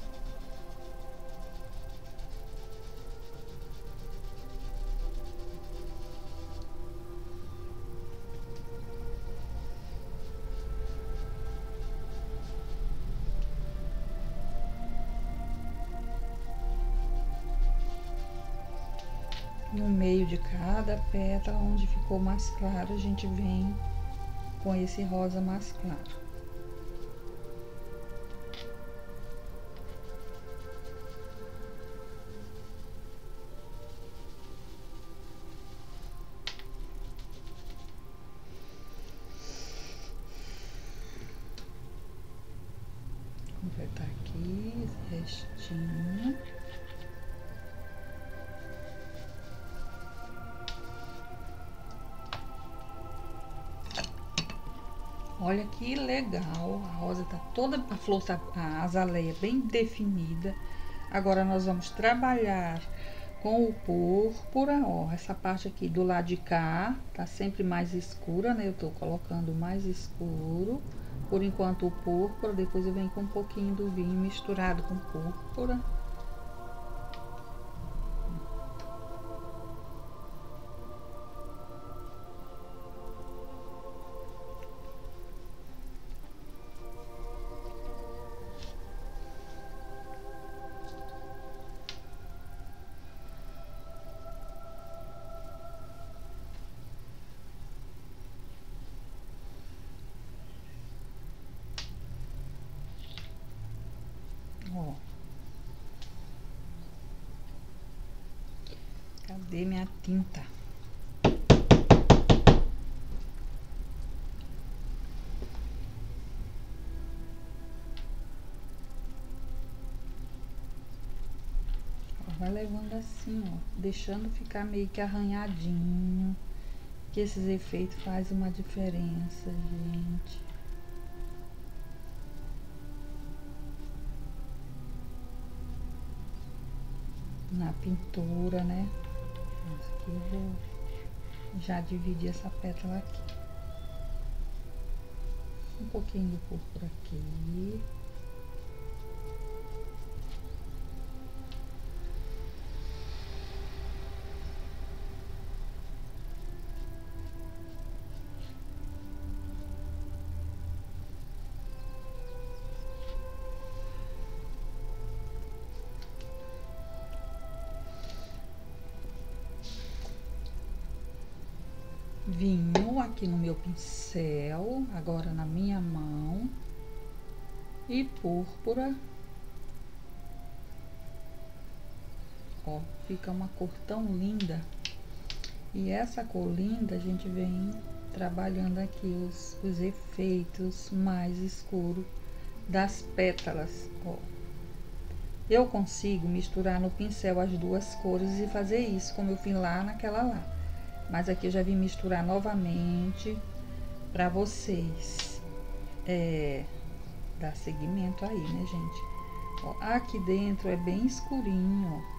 No meio de cada pétala, onde ficou mais claro, a gente vem com esse rosa mais claro. Completar aqui esse restinho. Olha que legal, a rosa tá toda, a flor tá, a azaleia bem definida. Agora nós vamos trabalhar com o púrpura, ó, essa parte aqui do lado de cá tá sempre mais escura, né? Eu tô colocando mais escuro, por enquanto o púrpura, depois eu venho com um pouquinho do vinho misturado com púrpura. Ó. Cadê minha tinta? Vai levando assim, ó, deixando ficar meio que arranhadinho, que esses efeitos fazem uma diferença, gente. Na pintura, né? Aqui eu vou já dividir essa pétala aqui. Um pouquinho do púrpura aqui. Vinho aqui no meu pincel, agora na minha mão, e púrpura. Ó, fica uma cor tão linda. E essa cor linda, a gente vem trabalhando aqui os efeitos mais escuros das pétalas, ó. Eu consigo misturar no pincel as duas cores e fazer isso, como eu fiz lá naquela lá. Mas aqui eu já vim misturar novamente pra vocês dar seguimento aí, né, gente? Ó, aqui dentro é bem escurinho, ó.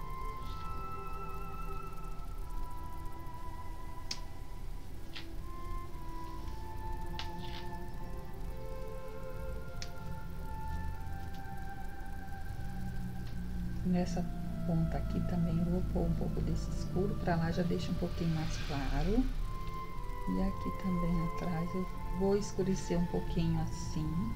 Nessa ponta aqui também eu vou pôr um pouco desse escuro, pra lá já deixa um pouquinho mais claro. E aqui também atrás eu vou escurecer um pouquinho assim.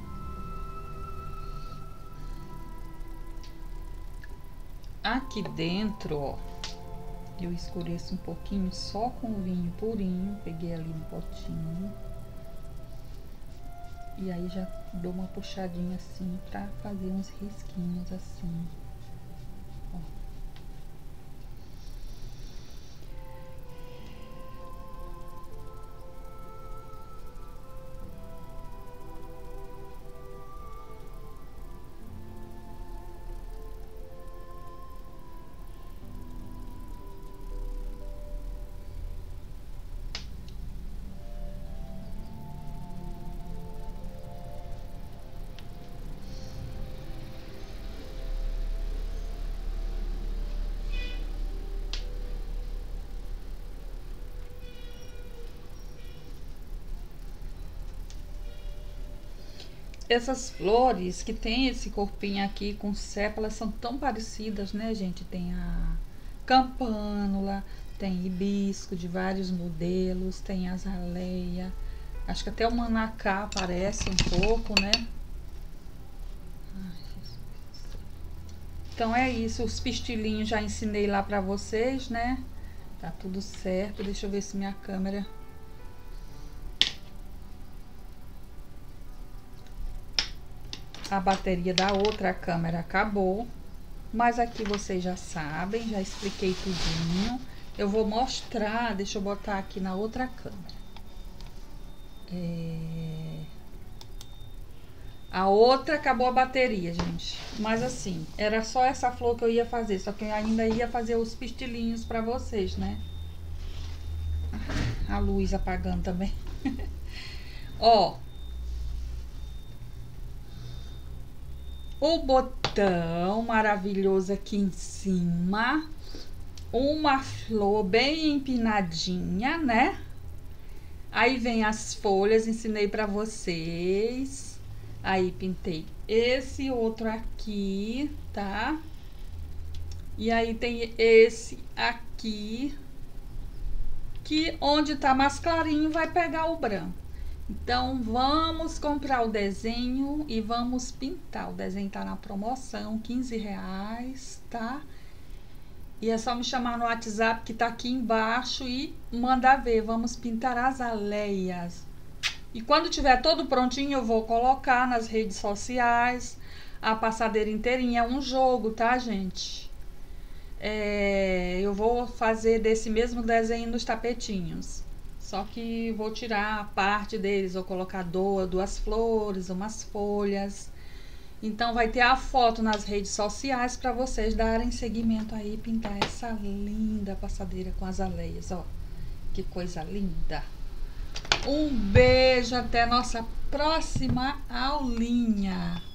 Aqui dentro, ó, eu escureço um pouquinho só com o vinho purinho, peguei ali no potinho. E aí já dou uma puxadinha assim pra fazer uns risquinhos assim. Essas flores que tem esse corpinho aqui com sépalas são tão parecidas, né, gente? Tem a campânula, tem hibisco de vários modelos, tem azaleia. Acho que até o manacá parece um pouco, né? Então é isso, os pistilinhos já ensinei lá pra vocês, né? Tá tudo certo. Deixa eu ver se minha câmera... A bateria da outra câmera acabou, mas aqui vocês já sabem, já expliquei tudinho. Eu vou mostrar, deixa eu botar aqui na outra câmera. A outra acabou a bateria, gente. Mas assim, era só essa flor que eu ia fazer, só que eu ainda ia fazer os pistilinhos pra vocês, né? A luz apagando também. Ó. O botão maravilhoso aqui em cima, uma flor bem empinadinha, né? Aí vem as folhas, ensinei pra vocês. Aí pintei esse outro aqui, tá? E aí tem esse aqui, que onde tá mais clarinho vai pegar o branco. Então, vamos comprar o desenho e vamos pintar. O desenho tá na promoção, R$15, tá? E é só me chamar no WhatsApp que tá aqui embaixo e mandar ver. Vamos pintar as aleias. E quando tiver todo prontinho, eu vou colocar nas redes sociais a passadeira inteirinha. É um jogo, tá, gente? Eu vou fazer desse mesmo desenho nos tapetinhos. Só que vou tirar a parte deles, vou colocar duas flores, umas folhas. Então vai ter a foto nas redes sociais para vocês darem seguimento aí e pintar essa linda passadeira com as aleias, ó. Que coisa linda. Um beijo, até a nossa próxima aulinha.